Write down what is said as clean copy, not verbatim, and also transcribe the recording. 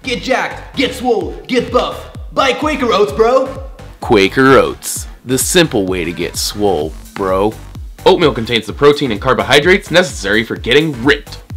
Get jacked, get swole, get buff. Buy Quaker Oats, bro. Quaker Oats, the simple way to get swole, bro. Oatmeal contains the protein and carbohydrates necessary for getting ripped.